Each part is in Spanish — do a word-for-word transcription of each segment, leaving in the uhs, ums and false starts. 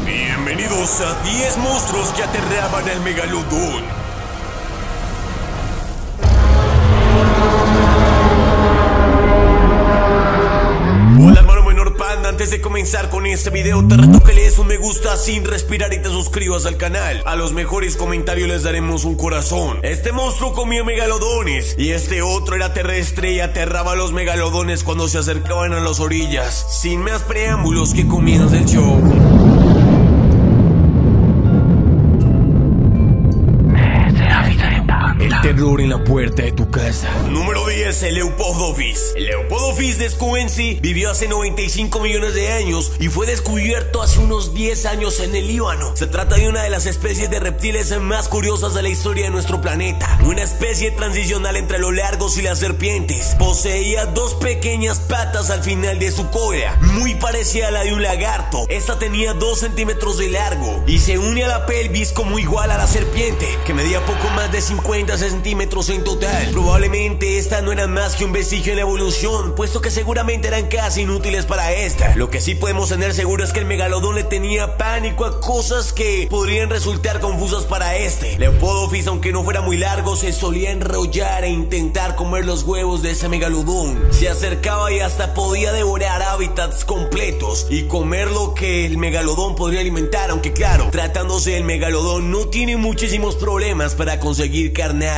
Bienvenidos a diez monstruos que aterraban al megalodón. Hola hermano menor panda, antes de comenzar con este video te reto que le des un me gusta sin respirar y te suscribas al canal. A los mejores comentarios les daremos un corazón. Este monstruo comía megalodones y este otro era terrestre y aterraba a los megalodones cuando se acercaban a las orillas. Sin más preámbulos, que comienza el show. El terror en la puerta de tu casa. Número diez, el Leupodophis. El Leupodophis de Scuenzi vivió hace noventa y cinco millones de años y fue descubierto hace unos diez años en el Líbano. Se trata de una de las especies de reptiles más curiosas de la historia de nuestro planeta. Una especie transicional entre los largos y las serpientes. Poseía dos pequeñas patas al final de su cola, muy parecida a la de un lagarto. Esta tenía dos centímetros de largo y se une a la pelvis como igual a la serpiente, que medía poco más de cincuenta centímetros en total. Probablemente esta no era más que un vestigio en la evolución, puesto que seguramente eran casi inútiles para esta. Lo que sí podemos tener seguro es que el megalodón le tenía pánico a cosas que podrían resultar confusas para este. Leupodophis, aunque no fuera muy largo, se solía enrollar e intentar comer los huevos de ese megalodón. Se acercaba y hasta podía devorar hábitats completos y comer lo que el megalodón podría alimentar, aunque claro, tratándose del megalodón no tiene muchísimos problemas para conseguir carnadas.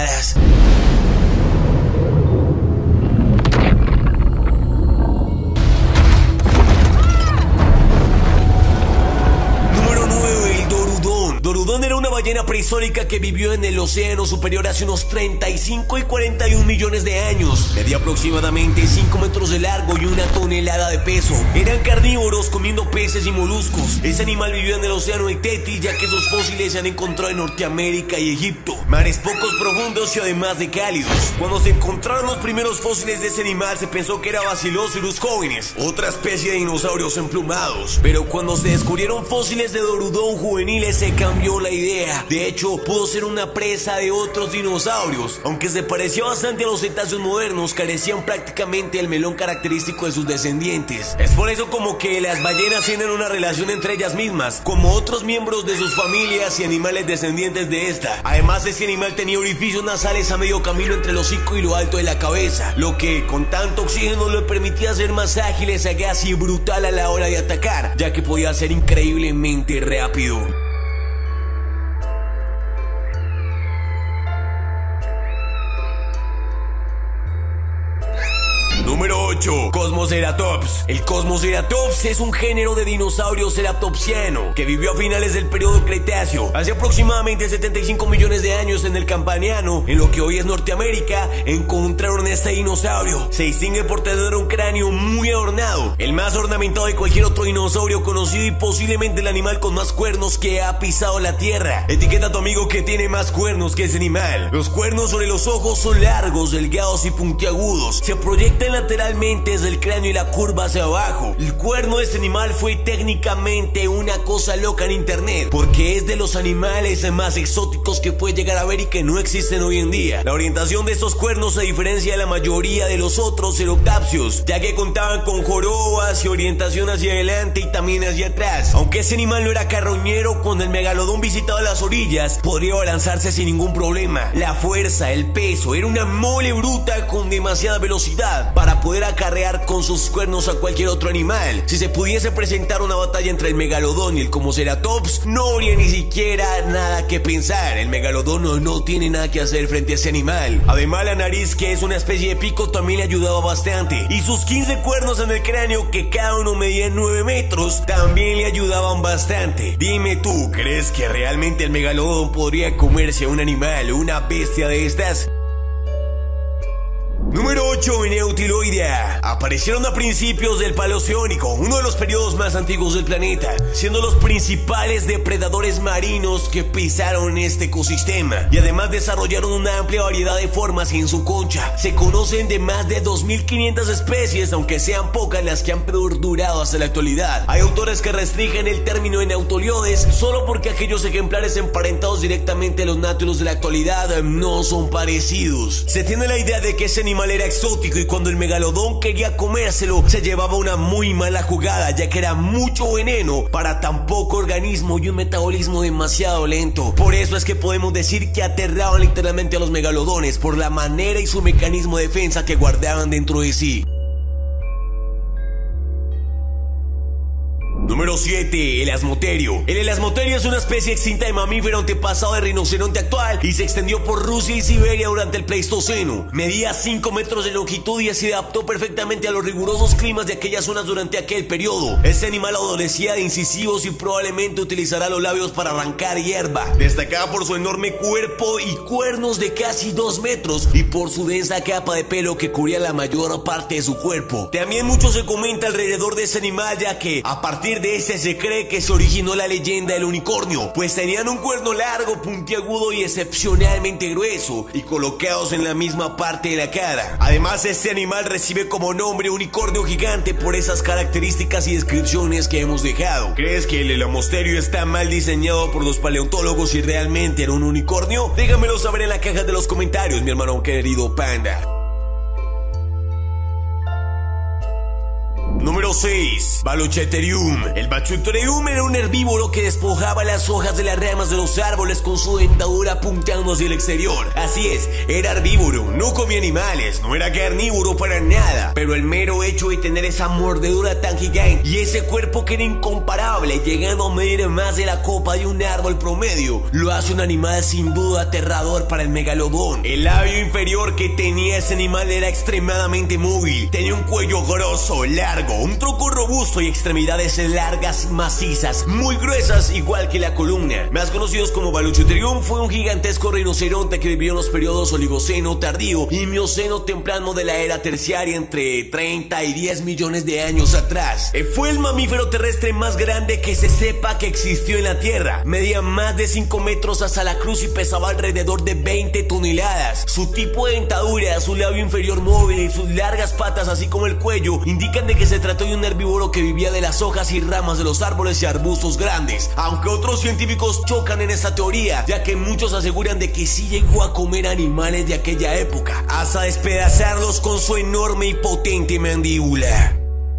Número nueve, el Dorudón. Dorudón era una ballena prehistórica que vivió en el océano superior hace unos treinta y cinco y cuarenta y un millones de años. Medía aproximadamente cinco metros de largo y una tonelada de peso. Eran carnívoros, comiendo peces y moluscos. Ese animal vivió en el océano de Tetis, ya que sus fósiles se han encontrado en Norteamérica y Egipto, mares pocos profundos y además de cálidos. Cuando se encontraron los primeros fósiles de ese animal se pensó que era Basilosaurus jóvenes, otra especie de dinosaurios emplumados. Pero cuando se descubrieron fósiles de Dorudón juveniles se cambió la idea. De hecho, pudo ser una presa de otros dinosaurios. Aunque se parecía bastante a los cetáceos modernos, carecían prácticamente del melón característico de sus descendientes. Es por eso como que las ballenas tienen una relación entre ellas mismas, como otros miembros de sus familias y animales descendientes de esta. Además, ese animal tenía orificios nasales a medio camino entre el hocico y lo alto de la cabeza, lo que con tanto oxígeno le permitía ser más ágil, sagaz y brutal a la hora de atacar, ya que podía ser increíblemente rápido. Número ocho, Cosmoceratops. El Cosmoceratops es un género de dinosaurio ceratopsiano que vivió a finales del periodo Cretáceo. Hace aproximadamente setenta y cinco millones de años en el Campaniano, en lo que hoy es Norteamérica, encontraron este dinosaurio. Se distingue por tener un cráneo muy adornado, el más ornamentado de cualquier otro dinosaurio conocido y posiblemente el animal con más cuernos que ha pisado la tierra. Etiqueta a tu amigo que tiene más cuernos que ese animal. Los cuernos sobre los ojos son largos, delgados y puntiagudos. Se proyectan lateralmente desde el cráneo y la curva hacia abajo. El cuerno de este animal fue técnicamente una cosa loca en internet, porque es de los animales más exóticos que puedes llegar a ver y que no existen hoy en día. La orientación de estos cuernos se diferencia de la mayoría de los otros ceratopsios, ya que contaban con jorobas y orientación hacia adelante y también hacia atrás. Aunque ese animal no era carroñero, cuando el megalodón visitaba las orillas podría balanzarse sin ningún problema. La fuerza, el peso, era una mole bruta con demasiada velocidad para poder acarrear con sus cuernos a cualquier otro animal. Si se pudiese presentar una batalla entre el megalodón y el Cosmoceratops, no habría ni siquiera nada que pensar. El megalodón no, no tiene nada que hacer frente a ese animal. Además, la nariz, que es una especie de pico, también le ayudaba bastante, y sus quince cuernos en el cráneo, que cada uno medía nueve metros, también le ayudaban bastante. Dime tú, ¿crees que realmente el megalodón podría comerse a un animal o una bestia de estas? Número ocho, Neutiloidea. Aparecieron a principios del Paleozoico, uno de los periodos más antiguos del planeta, siendo los principales depredadores marinos que pisaron este ecosistema, y además desarrollaron una amplia variedad de formas en su concha. Se conocen de más de dos mil quinientas especies, aunque sean pocas las que han perdurado hasta la actualidad. Hay autores que restringen el término de Neutolioides solo porque aquellos ejemplares emparentados directamente a los nátulos de la actualidad no son parecidos. Se tiene la idea de que ese animal animal era exótico y cuando el megalodón quería comérselo se llevaba una muy mala jugada, ya que era mucho veneno para tan poco organismo y un metabolismo demasiado lento. Por eso es que podemos decir que aterraban literalmente a los megalodones por la manera y su mecanismo de defensa que guardaban dentro de sí. Número siete. El elasmoterio. El elasmoterio es una especie extinta de mamífero antepasado del rinoceronte actual y se extendió por Rusia y Siberia durante el Pleistoceno. Medía cinco metros de longitud y se adaptó perfectamente a los rigurosos climas de aquellas zonas durante aquel periodo. Este animal adolecía de incisivos y probablemente utilizará los labios para arrancar hierba. Destacaba por su enorme cuerpo y cuernos de casi dos metros y por su densa capa de pelo que cubría la mayor parte de su cuerpo. También mucho se comenta alrededor de este animal, ya que a partir de este se cree que se originó la leyenda del unicornio, pues tenían un cuerno largo, puntiagudo y excepcionalmente grueso y colocados en la misma parte de la cara. Además, este animal recibe como nombre unicornio gigante por esas características y descripciones que hemos dejado. ¿Crees que el elasmoterio está mal diseñado por los paleontólogos y realmente era un unicornio? Déjamelo saber en la caja de los comentarios, mi hermano querido panda. Número seis. Baluchitherium. El Baluchitherium era un herbívoro que despojaba las hojas de las ramas de los árboles con su dentadura punteando hacia el exterior. Así es, era herbívoro, no comía animales, no era carnívoro para nada, pero el mero hecho de tener esa mordedura tan gigante y ese cuerpo que era incomparable, llegando a medir más de la copa de un árbol promedio, lo hace un animal sin duda aterrador para el megalodón. El labio inferior que tenía ese animal era extremadamente móvil, tenía un cuello grosso, largo, un tronco robusto y extremidades largas, macizas, muy gruesas, igual que la columna. Más conocidos como Baluchitherium, fue un gigantesco rinoceronte que vivió en los periodos Oligoceno tardío y Mioceno temprano de la era terciaria, entre treinta y diez millones de años atrás. Fue el mamífero terrestre más grande que se sepa que existió en la Tierra. Medía más de cinco metros hasta la cruz y pesaba alrededor de veinte toneladas. Su tipo de dentadura, su labio inferior móvil y sus largas patas, así como el cuello, indican de que se trató de un herbívoro que vivía de las hojas y ramas de los árboles y arbustos grandes, aunque otros científicos chocan en esta teoría, ya que muchos aseguran de que sí llegó a comer animales de aquella época, hasta despedazarlos con su enorme y potente mandíbula.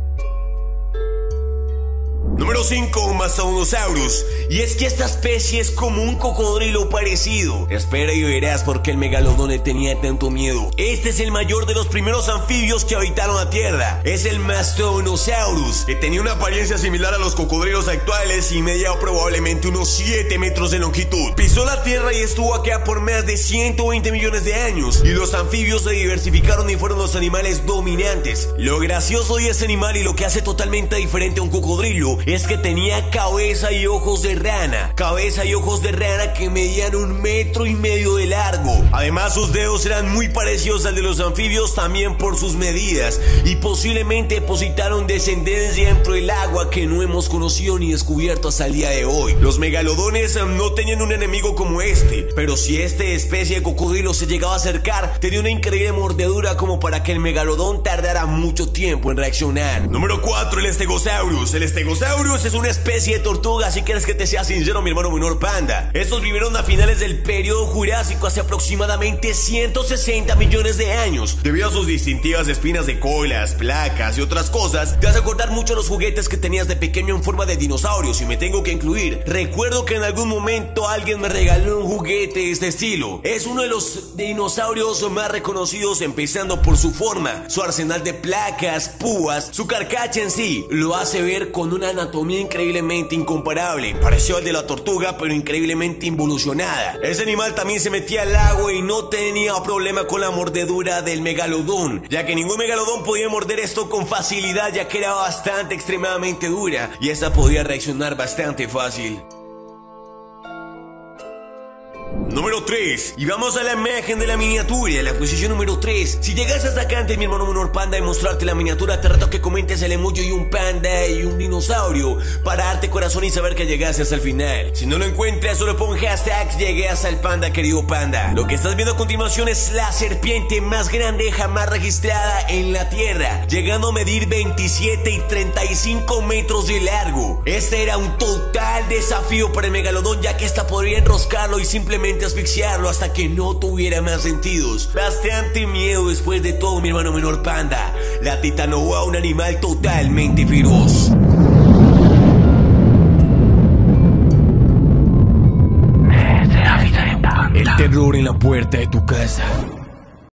Número cinco. Mastodonsaurus. Y es que esta especie es como un cocodrilo parecido. Espera y verás por qué el megalodón le tenía tanto miedo. Este es el mayor de los primeros anfibios que habitaron la Tierra. Es el Mastodonsaurus, que tenía una apariencia similar a los cocodrilos actuales y medía probablemente unos siete metros de longitud. Pisó la Tierra y estuvo acá por más de ciento veinte millones de años, y los anfibios se diversificaron y fueron los animales dominantes. Lo gracioso de ese animal y lo que hace totalmente diferente a un cocodrilo es que tenía cabeza y ojos de rana, cabeza y ojos de rana que medían un metro y medio de largo. Además, sus dedos eran muy parecidos al de los anfibios también por sus medidas, y posiblemente depositaron descendencia dentro del agua que no hemos conocido ni descubierto hasta el día de hoy. Los megalodones no tenían un enemigo como este, pero si esta especie de cocodrilo se llegaba a acercar, tenía una increíble mordedura como para que el megalodón tardara mucho tiempo en reaccionar. Número cuatro. El Stegosaurus. El Stegosaurus es una especie de tortuga, si quieres que te sea sincero, mi hermano menor panda. Estos vivieron a finales del periodo Jurásico hace aproximadamente ciento sesenta millones de años. Debido a sus distintivas espinas de colas, placas y otras cosas, te vas a acordar mucho los juguetes que tenías de pequeño en forma de dinosaurios, y me tengo que incluir. Recuerdo que en algún momento alguien me regaló un juguete de este estilo. Es uno de los dinosaurios más reconocidos, empezando por su forma, su arsenal de placas, púas, su carcacha en sí, lo hace ver con una anatomía increíblemente incomparable, pareció al de la tortuga pero increíblemente involucionada. Ese animal también se metía al agua y no tenía problema con la mordedura del megalodón, ya que ningún megalodón podía morder esto con facilidad, ya que era bastante extremadamente dura y esta podía reaccionar bastante fácil. Número tres. Y vamos a la imagen de la miniatura, la posición número tres. Si llegas hasta acá antes, mi hermano menor panda, de mostrarte la miniatura, te reto que comentes el emoji y un panda y un dinosaurio para darte corazón y saber que llegaste hasta el final. Si no lo encuentras, solo pon hashtag llegué hasta el panda, querido panda. Lo que estás viendo a continuación es la serpiente más grande jamás registrada en la Tierra, llegando a medir veintisiete y treinta y cinco metros de largo. Este era un total desafío para el megalodón, ya que esta podría enroscarlo y simplemente literalmente asfixiarlo hasta que no tuviera más sentidos. Bastante miedo después de todo, mi hermano menor Panda. La Titanoboa, un animal totalmente feroz. El terror en la puerta de tu casa.